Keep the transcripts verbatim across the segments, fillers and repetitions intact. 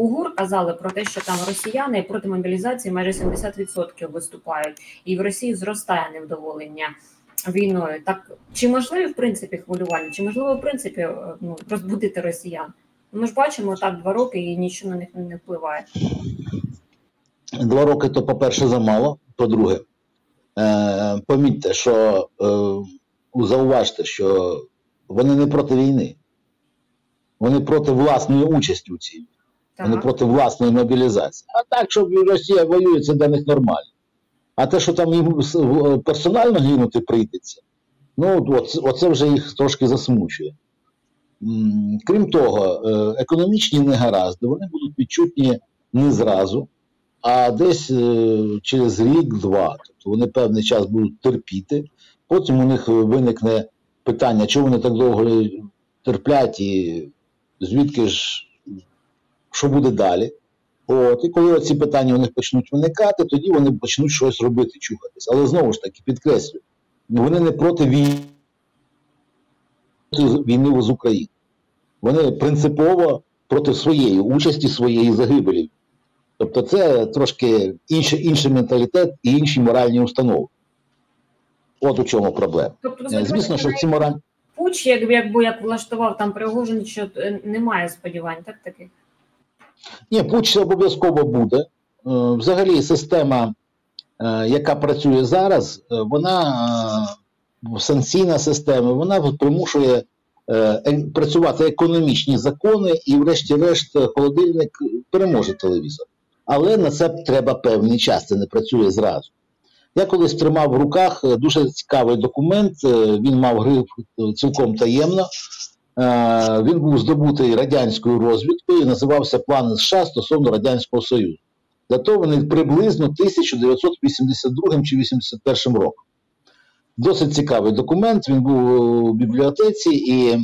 УГУР казали про те, що там росіяни проти мобілізації майже сімдесят відсотків виступають, і в Росії зростає невдоволення війною. Так чи можливі в принципі хвилювання, чи можливо в принципі ну, розбудити росіян? Ми ж бачимо так два роки і нічого на них не впливає. Два роки то, по-перше, замало. По-друге, е, помітьте, що е, зауважте, що вони не проти війни. Вони проти власної участі у цій. Так. Вони проти власної мобілізації. А так, що Росія воює, це для них нормально. А те, що там їм персонально гинути прийдеться, ну, оце, оце вже їх трошки засмучує. Крім того, економічні негаразди, вони будуть відчутні не зразу, а десь через рік-два. Тобто вони певний час будуть терпіти, потім у них виникне питання, чому вони так довго терплять і звідки ж, що буде далі. От, і коли ці питання у них почнуть виникати, тоді вони почнуть щось робити, чухатись. Але знову ж таки, підкреслюю, вони не проти війни, війни з Україною. Вони принципово проти своєї участі, своєї загибелі. Тобто це трошки інший, інший менталітет і інші моральні установи. От у чому проблема. Тобто, звісно, що ці моральні... Пуч, якби якби як влаштував там Пригожин, що немає сподівань, так таких? Ні, путч обов'язково буде. Взагалі система, яка працює зараз, вона, санкційна система, вона примушує працювати економічні закони і врешті-решт холодильник переможе телевізор. Але на це треба певний час, це не працює зразу. Я колись тримав в руках дуже цікавий документ, він мав гриф цілком таємно. Він був здобутий радянською розвідкою і називався «Плани США стосовно Радянського Союзу». Датований приблизно тисяча дев'ятсот вісімдесят другим чи вісімдесят першим роком. Досить цікавий документ, він був у бібліотеці, і е,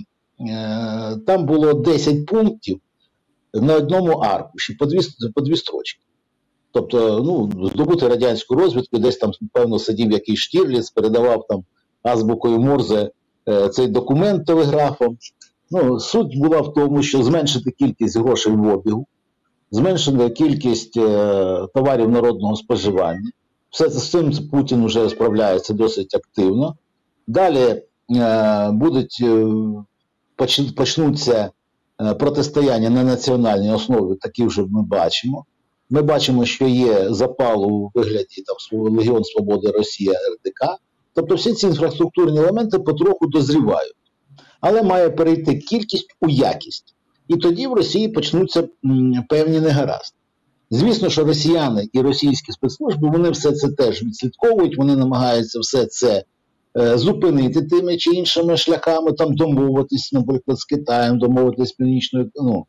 там було десять пунктів на одному аркуші, по дві, по дві строчки. Тобто, ну, здобути радянську розвідку, десь там, певно, сидів якийсь Штірліц, передавав там азбукою Морзе е, цей документ телеграфом. Ну, суть була в тому, що зменшити кількість грошей в обігу, зменшити кількість е, товарів народного споживання. Все це з цим Путін вже справляється досить активно. Далі е, будуть, е, поч, почнуться е, протистояння на національній основі, такі вже ми бачимо. Ми бачимо, що є запал у вигляді там, Легіон Свободи Росія, Р Д К. Тобто всі ці інфраструктурні елементи потроху дозрівають. Але має перейти кількість у якість. І тоді в Росії почнуться м, певні негаразди. Звісно, що росіяни і російські спецслужби, вони все це теж відслідковують, вони намагаються все це е, зупинити тими чи іншими шляхами, там домовитись, наприклад, з Китаєм, домовитись з Північною, ну,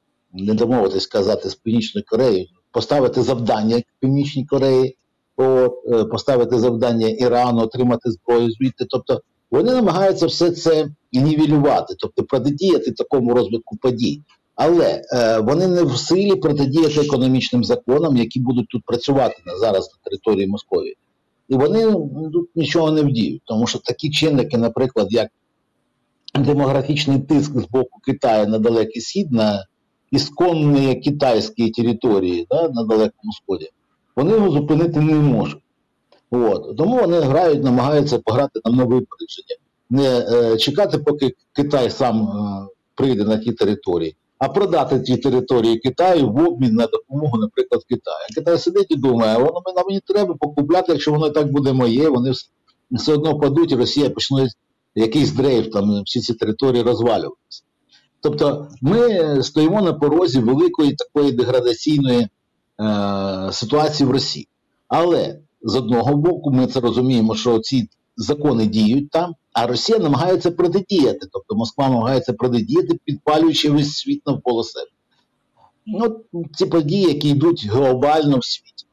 не домовитись, сказати, з Північною Кореєю, поставити завдання Північній Кореї, от, е, поставити завдання Ірану, отримати зброю звідти. Тобто вони намагаються все це нівелювати, тобто протидіяти такому розвитку подій. Але е, вони не в силі протидіяти економічним законам, які будуть тут працювати на, зараз на території Московії. І вони тут нічого не вдіють, тому що такі чинники, наприклад, як демографічний тиск з боку Китаю на Далекий Схід, на ісконні китайські території, да, на Далекому Сході, вони його зупинити не можуть. От. Тому вони грають, намагаються пограти на випередження. Не е, чекати, поки Китай сам е, прийде на ті території, а продати ті території Китаю в обмін на допомогу, наприклад, Китаю. Китай сидить і думає, воно нам не треба покупляти, якщо воно і так буде моє, вони все одно падуть, і Росія почне якийсь дрейф, там всі ці території розвалюватися. Тобто ми стоїмо на порозі великої такої деградаційної е, ситуації в Росії. Але з одного боку ми це розуміємо, що ці закони діють там, а Росія намагається протидіяти, тобто Москва намагається протидіяти, підпалюючи весь світ навколо себе. Ну, ці події, які йдуть глобально в світі.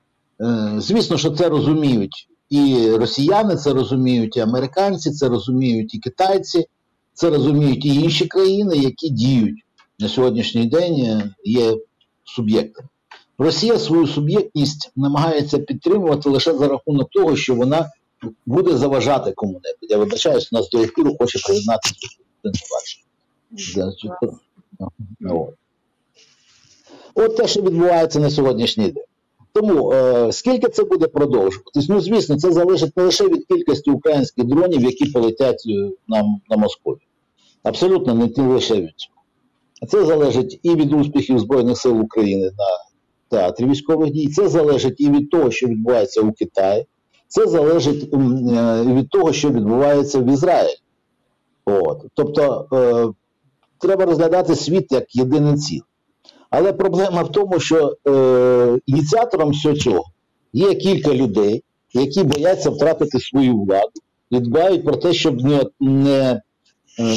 Е, звісно, що це розуміють і росіяни, це розуміють і американці, це розуміють і китайці, це розуміють і інші країни, які діють на сьогоднішній день, є суб'єктами. Росія свою суб'єктність намагається підтримувати лише за рахунок того, що вона буде заважати кому-небудь. Я вибачаюсь, у нас до ефіру хоче приєднатися. От те, що відбувається на сьогоднішній день. Тому е, скільки це буде продовжуватись? Ну, звісно, це залежить не лише від кількості українських дронів, які полетять на, на Москву. Абсолютно не, не лише від цього. Це залежить і від успіхів Збройних сил України на театрі військових дій, це залежить і від того, що відбувається у Китаї, це залежить і від того, що відбувається в Ізраїлі. От. Тобто, е, треба розглядати світ як єдине ціле. Але проблема в тому, що е, ініціатором всього цього є кілька людей, які бояться втратити свою владу і дбають про те, щоб не, не е,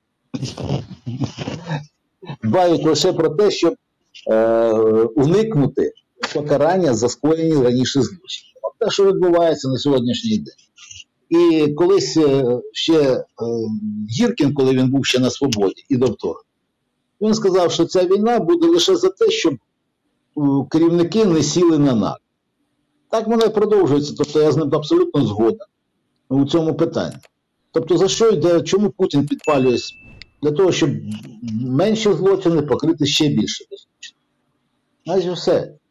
дбають лише про те, щоб е, уникнути покарання за скоєні раніше злочини. От те, що відбувається на сьогоднішній день. І колись е, ще е, Гіркін, коли він був ще на свободі і до вторгнення, він сказав, що ця війна буде лише за те, щоб керівники не сіли на нар. Так воно і продовжується, тобто я з ним абсолютно згоден у цьому питанні. Тобто за що йде, чому Путін підпалює? Для того, щоб менші злочини покрити ще більше злочинів. Значить все.